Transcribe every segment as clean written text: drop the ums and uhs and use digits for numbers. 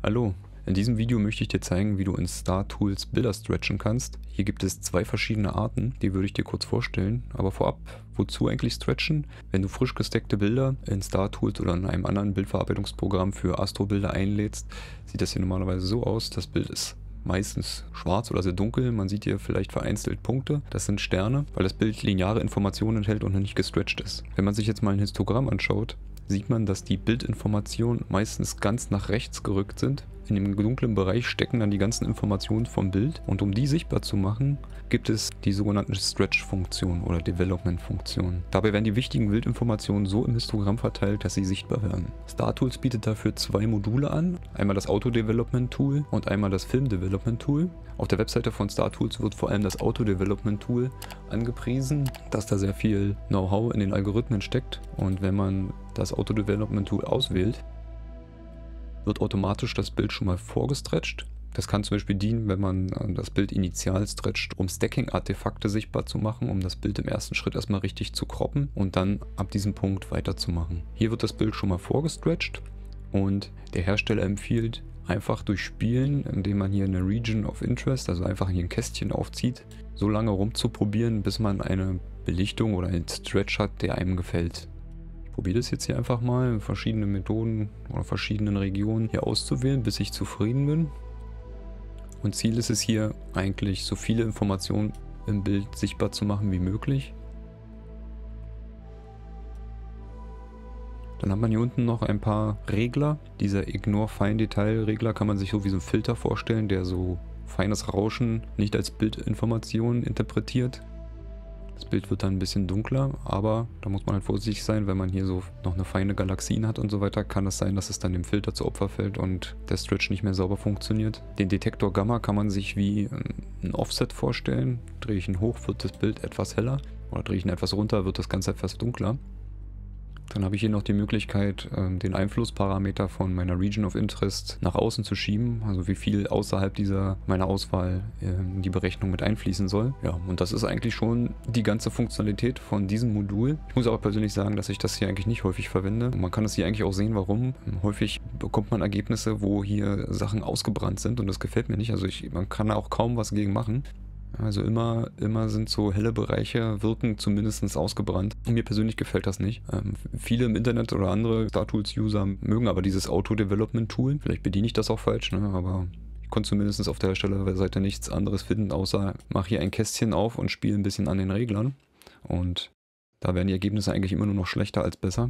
Hallo, in diesem Video möchte ich dir zeigen, wie du in StarTools Bilder stretchen kannst. Hier gibt es zwei verschiedene Arten, die würde ich dir kurz vorstellen. Aber vorab, wozu eigentlich stretchen? Wenn du frisch gestackte Bilder in StarTools oder in einem anderen Bildverarbeitungsprogramm für Astrobilder einlädst, sieht das hier normalerweise so aus. Das Bild ist meistens schwarz oder sehr dunkel. Man sieht hier vielleicht vereinzelt Punkte. Das sind Sterne, weil das Bild lineare Informationen enthält und noch nicht gestretcht ist. Wenn man sich jetzt mal ein Histogramm anschaut, sieht man, dass die Bildinformationen meistens ganz nach rechts gerückt sind. In dem dunklen Bereich stecken dann die ganzen Informationen vom Bild und um die sichtbar zu machen, gibt es die sogenannten Stretch-Funktionen oder Development-Funktionen. Dabei werden die wichtigen Bildinformationen so im Histogramm verteilt, dass sie sichtbar werden. StarTools bietet dafür zwei Module an, einmal das Auto-Development-Tool und einmal das Film-Development-Tool. Auf der Webseite von StarTools wird vor allem das Auto-Development-Tool angepriesen, dass da sehr viel Know-how in den Algorithmen steckt, und wenn man das Auto-Development-Tool auswählt, wird automatisch das Bild schon mal vorgestretcht. Das kann zum Beispiel dienen, wenn man das Bild initial stretcht, um Stacking-Artefakte sichtbar zu machen, um das Bild im ersten Schritt erstmal richtig zu croppen und dann ab diesem Punkt weiterzumachen. Hier wird das Bild schon mal vorgestretcht und der Hersteller empfiehlt, einfach durch Spielen, indem man hier eine Region of Interest, also einfach hier ein Kästchen aufzieht, so lange rumzuprobieren, bis man eine Belichtung oder einen Stretch hat, der einem gefällt. Ich probiere das jetzt hier einfach mal, verschiedene Methoden oder verschiedenen Regionen hier auszuwählen, bis ich zufrieden bin. Und Ziel ist es hier eigentlich, so viele Informationen im Bild sichtbar zu machen wie möglich. Dann hat man hier unten noch ein paar Regler. Dieser Ignore Fine Detail Regler kann man sich so wie so ein Filter vorstellen, der so feines Rauschen nicht als Bildinformation interpretiert. Das Bild wird dann ein bisschen dunkler, aber da muss man halt vorsichtig sein, wenn man hier so noch eine feine Galaxien hat und so weiter, kann es sein, dass es dann dem Filter zu Opfer fällt und der Stretch nicht mehr sauber funktioniert. Den Detektor Gamma kann man sich wie ein Offset vorstellen. Drehe ich ihn hoch, wird das Bild etwas heller, oder drehe ich ihn etwas runter, wird das Ganze etwas dunkler. Dann habe ich hier noch die Möglichkeit, den Einflussparameter von meiner Region of Interest nach außen zu schieben, also wie viel außerhalb meiner Auswahl die Berechnung mit einfließen soll. Ja, und das ist eigentlich schon die ganze Funktionalität von diesem Modul. Ich muss aber persönlich sagen, dass ich das hier eigentlich nicht häufig verwende. Und man kann es hier eigentlich auch sehen, warum. Häufig bekommt man Ergebnisse, wo hier Sachen ausgebrannt sind und das gefällt mir nicht. Also man kann da auch kaum was gegen machen. Also immer sind so helle Bereiche, wirken zumindest ausgebrannt. Und mir persönlich gefällt das nicht. Viele im Internet oder andere StarTools-User mögen aber dieses Auto-Development-Tool. Vielleicht bediene ich das auch falsch, ne? Aber ich konnte zumindest auf der Herstellerseite nichts anderes finden, außer mache hier ein Kästchen auf und spiele ein bisschen an den Reglern. Und da werden die Ergebnisse eigentlich immer nur noch schlechter als besser.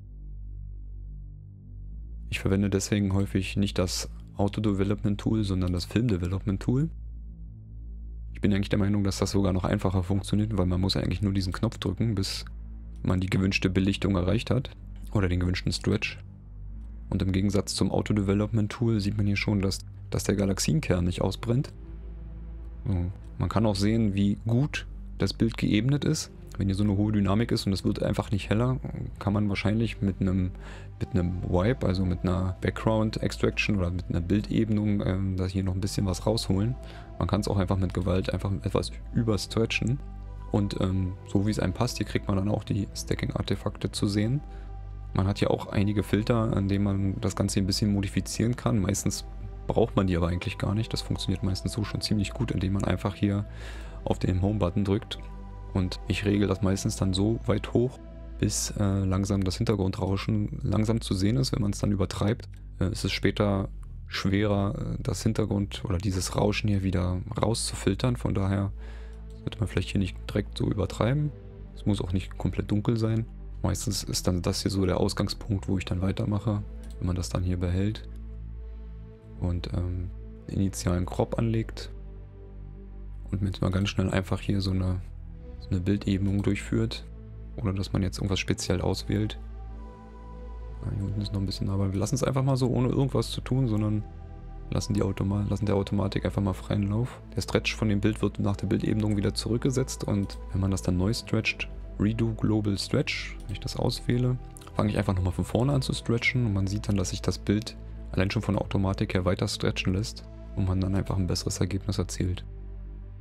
Ich verwende deswegen häufig nicht das Auto-Development-Tool, sondern das Film-Development-Tool. Ich bin eigentlich der Meinung, dass das sogar noch einfacher funktioniert, weil man muss ja eigentlich nur diesen Knopf drücken, bis man die gewünschte Belichtung erreicht hat oder den gewünschten Stretch. Und im Gegensatz zum Auto-Development-Tool sieht man hier schon, dass der Galaxienkern nicht ausbrennt. So. Man kann auch sehen, wie gut das Bild geebnet ist. Wenn hier so eine hohe Dynamik ist und es wird einfach nicht heller, kann man wahrscheinlich mit einem Wipe, also mit einer Background Extraction oder mit einer Bildebnung, da hier noch ein bisschen was rausholen. Man kann es auch einfach mit Gewalt einfach etwas überstretchen. Und so wie es einem passt, hier kriegt man dann auch die Stacking-Artefakte zu sehen. Man hat hier auch einige Filter, an denen man das Ganze ein bisschen modifizieren kann. Meistens braucht man die aber eigentlich gar nicht. Das funktioniert meistens so schon ziemlich gut, indem man einfach hier auf den Home-Button drückt. Und ich regle das meistens dann so weit hoch, bis langsam das Hintergrundrauschen langsam zu sehen ist. Wenn man es dann übertreibt, ist es später schwerer, das Hintergrund oder dieses Rauschen hier wieder rauszufiltern. Von daher sollte man vielleicht hier nicht direkt so übertreiben. Es muss auch nicht komplett dunkel sein. Meistens ist dann das hier so der Ausgangspunkt, wo ich dann weitermache, wenn man das dann hier behält und den initialen Crop anlegt und jetzt mal ganz schnell einfach hier so eine Bildebnung durchführt, oder dass man jetzt irgendwas speziell auswählt. Hier unten ist noch ein bisschen, aber wir lassen es einfach mal so, ohne irgendwas zu tun, sondern lassen der Automatik einfach mal freien Lauf. Der Stretch von dem Bild wird nach der Bildebnung wieder zurückgesetzt, und wenn man das dann neu stretcht, Redo Global Stretch, wenn ich das auswähle, fange ich einfach nochmal von vorne an zu stretchen, und man sieht dann, dass sich das Bild allein schon von der Automatik her weiter stretchen lässt und man dann einfach ein besseres Ergebnis erzielt.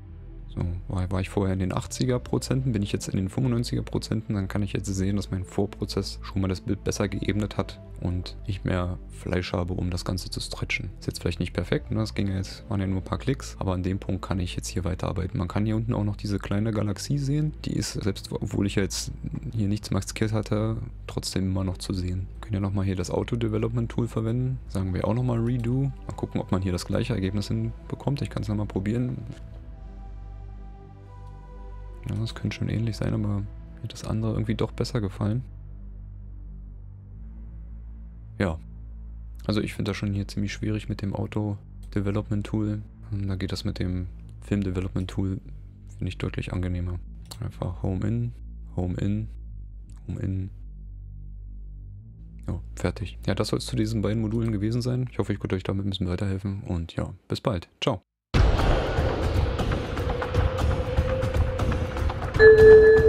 So, war ich vorher in den 80er%, bin ich jetzt in den 95er%, dann kann ich jetzt sehen, dass mein Vorprozess schon mal das Bild besser geebnet hat und ich mehr Fleisch habe, um das Ganze zu stretchen. Ist jetzt vielleicht nicht perfekt, ne? Das ging ja jetzt, waren ja nur ein paar Klicks, aber an dem Punkt kann ich jetzt hier weiterarbeiten. Man kann hier unten auch noch diese kleine Galaxie sehen, die ist, selbst obwohl ich ja jetzt hier nichts maskiert hatte, trotzdem immer noch zu sehen. Wir können ja nochmal hier das Auto-Development-Tool verwenden, sagen wir auch nochmal Redo. Mal gucken, ob man hier das gleiche Ergebnis hinbekommt. Ich kann es nochmal probieren. Ja, das könnte schon ähnlich sein, aber mir hat das andere irgendwie doch besser gefallen. Ja, also ich finde das schon hier ziemlich schwierig mit dem Auto-Development-Tool. Da geht das mit dem Film-Development-Tool, finde ich, deutlich angenehmer. Einfach Home in, Home in, Home in. Ja, fertig. Ja, das soll es zu diesen beiden Modulen gewesen sein. Ich hoffe, ich konnte euch damit ein bisschen weiterhelfen und ja, bis bald. Ciao.